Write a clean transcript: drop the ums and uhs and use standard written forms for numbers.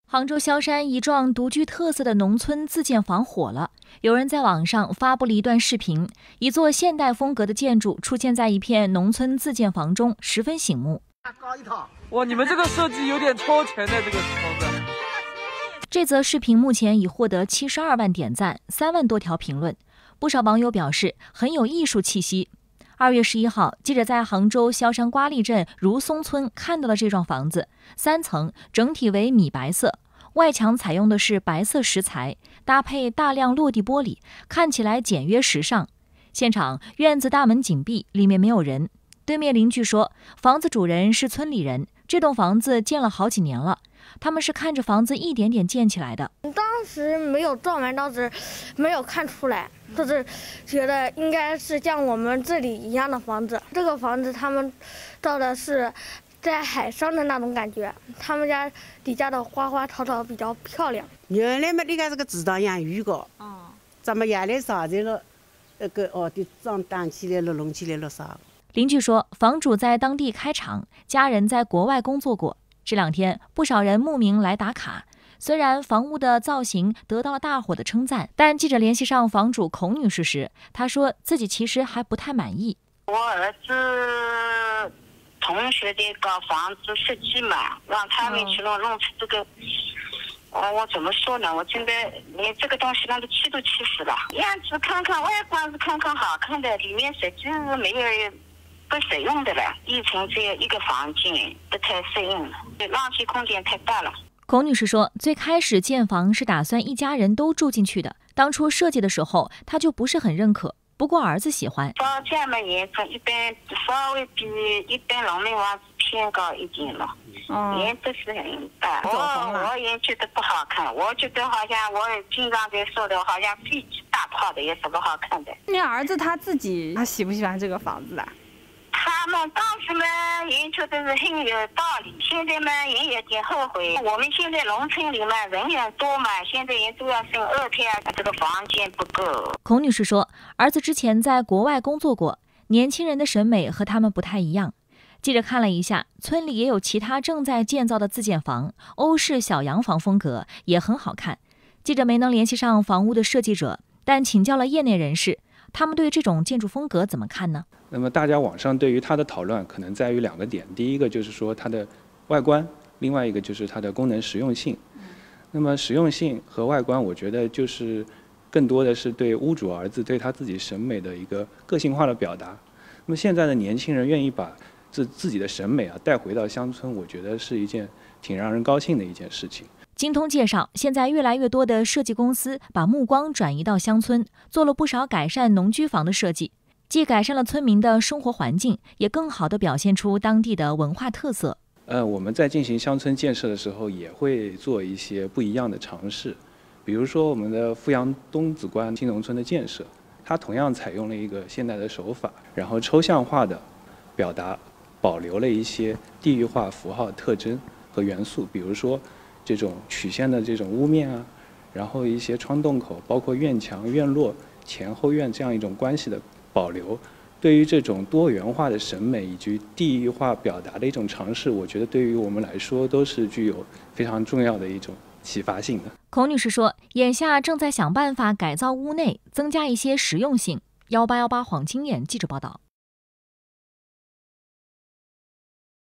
杭州萧山一幢独具特色的农村自建房火了，有人在网上发布了一段视频，一座现代风格的建筑出现在一片农村自建房中，十分醒目。 哇，你们这个设计有点超前的这个房子。 这则视频目前已获得72万点赞，3万多条评论，不少网友表示很有艺术气息。2月11号，记者在杭州萧山瓜沥镇如松村看到了这幢房子，3层，整体为米白色，外墙采用的是白色石材，搭配大量落地玻璃，看起来简约时尚。现场院子大门紧闭，里面没有人。对面邻居说，房子主人是村里人，这栋房子建了好几年了，他们是看着房子一点点建起来的。 当时没有撞完，当时没有看出来，就是觉得应该是像我们这里一样的房子。这个房子他们造的是在海上的那种感觉，他们家底下的花花草草比较漂亮。 原来嘛，你看这个池塘养鱼的，咱们原来啥子了，那个就长担起来了，弄起来了啥。 邻居说，房主在当地开厂，家人在国外工作过。这2天，不少人慕名来打卡。虽然房屋的造型得到了大伙的称赞，但记者联系上房主孔女士时，她说自己其实还不太满意。 我儿子同学的搞房子设计嘛，让他们去弄出这个。我怎么说呢？我真的连这个东西让他气都气死了。样子看看，外观是看看好看的，里面实际是没有不实用的了。1层只有1个房间，不太适应了，浪费空间太大了。 孔女士说，最开始建房是打算一家人都住进去的，当初设计的时候，她就不是很认可。不过儿子喜欢。 房价嘛，颜色一般稍微比一般农民房子偏高一点了，颜色是很大。我也觉得不好看，我觉得好像我经常在说的，好像飞机大炮的也是不好看的。 你儿子他自己他喜不喜欢这个房子的？ 他们当时嘛也觉得是很有道理，现在嘛也有点后悔。我们现在农村里嘛人也多嘛，现在也都要生2胎，这个房间不够。 孔女士说，儿子之前在国外工作过，年轻人的审美和他们不太一样。记者看了一下，村里也有其他正在建造的自建房，欧式小洋房风格也很好看。记者没能联系上房屋的设计者，但请教了业内人士，他们对这种建筑风格怎么看呢？ 那么大家网上对于它的讨论可能在于2个点，第一个就是说它的外观，另外一个就是它的功能实用性。那么实用性和外观，我觉得就是更多的是对屋主儿子对他自己审美的一个个性化的表达。那么现在的年轻人愿意把自己的审美带回到乡村，我觉得是一件挺让人高兴的一件事情。 京通介绍，现在越来越多的设计公司把目光转移到乡村，做了不少改善农居房的设计，既改善了村民的生活环境，也更好地表现出当地的文化特色。 我们在进行乡村建设的时候，也会做一些不一样的尝试。比如说我们的富阳东子关新农村的建设，它同样采用了一个现代的手法，然后抽象化的表达，保留了一些地域化符号特征和元素，比如说这种曲线的这种屋面啊，然后一些窗洞口，包括院墙、院落、前后院这样一种关系的保留。对于这种多元化的审美以及地域化表达的一种尝试，我觉得对于我们来说都是具有非常重要的一种启发性的。 孔女士说，眼下正在想办法改造屋内，增加一些实用性。1818黄金眼记者报道。